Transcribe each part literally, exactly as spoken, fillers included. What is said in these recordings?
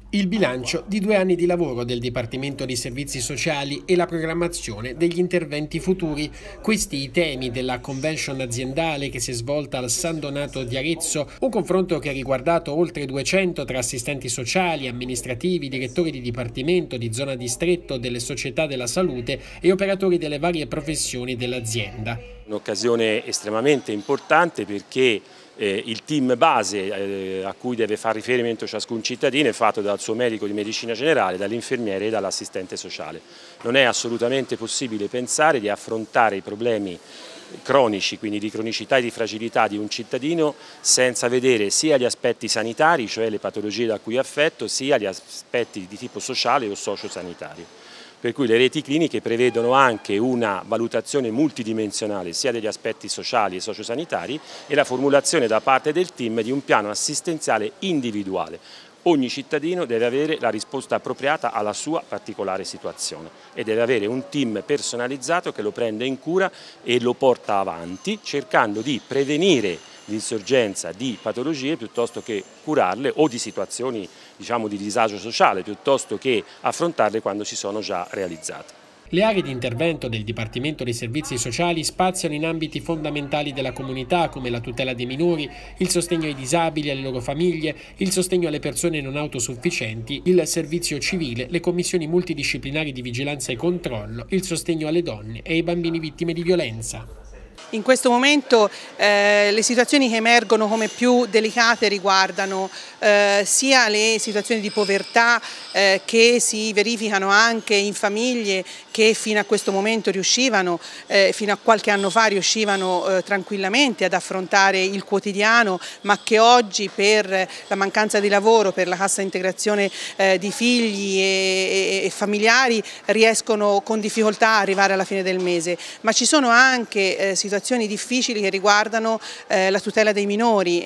Il bilancio di due anni di lavoro del Dipartimento di Servizi Sociali e la programmazione degli interventi futuri. Questi i temi della convention aziendale che si è svolta al San Donato di Arezzo, un confronto che ha riguardato oltre duecento tra assistenti sociali, amministrativi, direttori di dipartimento, di zona distretto, delle società della salute e operatori delle varie professioni dell'azienda. Un'occasione estremamente importante perché eh, il team base eh, a cui deve fare riferimento ciascun cittadino è fatto dal suo medico di medicina generale, dall'infermiere e dall'assistente sociale. Non è assolutamente possibile pensare di affrontare i problemi cronici, quindi di cronicità e di fragilità di un cittadino senza vedere sia gli aspetti sanitari, cioè le patologie da cui è affetto, sia gli aspetti di tipo sociale o sociosanitario. Per cui le reti cliniche prevedono anche una valutazione multidimensionale sia degli aspetti sociali e sociosanitari e la formulazione da parte del team di un piano assistenziale individuale. Ogni cittadino deve avere la risposta appropriata alla sua particolare situazione e deve avere un team personalizzato che lo prende in cura e lo porta avanti cercando di prevenire l'insorgenza di patologie piuttosto che curarle o di situazioni, diciamo, di disagio sociale piuttosto che affrontarle quando si sono già realizzate. Le aree di intervento del Dipartimento dei Servizi Sociali spaziano in ambiti fondamentali della comunità come la tutela dei minori, il sostegno ai disabili e alle loro famiglie, il sostegno alle persone non autosufficienti, il servizio civile, le commissioni multidisciplinari di vigilanza e controllo, il sostegno alle donne e ai bambini vittime di violenza. In questo momento eh, le situazioni che emergono come più delicate riguardano eh, sia le situazioni di povertà eh, che si verificano anche in famiglie che fino a questo momento riuscivano, eh, fino a qualche anno fa riuscivano eh, tranquillamente ad affrontare il quotidiano, ma che oggi per la mancanza di lavoro, per la cassa integrazione eh, di figli e, e familiari riescono con difficoltà a arrivare alla fine del mese. Ma ci sono anche eh, situazioni difficili che riguardano eh, la tutela dei minori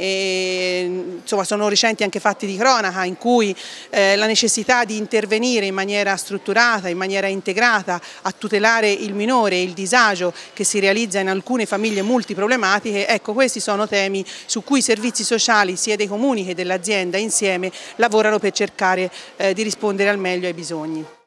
e insomma sono recenti anche fatti di cronaca in cui eh, la necessità di intervenire in maniera strutturata, in maniera integrata a tutelare il minore e il disagio che si realizza in alcune famiglie multiproblematiche, ecco, questi sono temi su cui i servizi sociali sia dei comuni che dell'azienda insieme lavorano per cercare eh, di rispondere al meglio ai bisogni.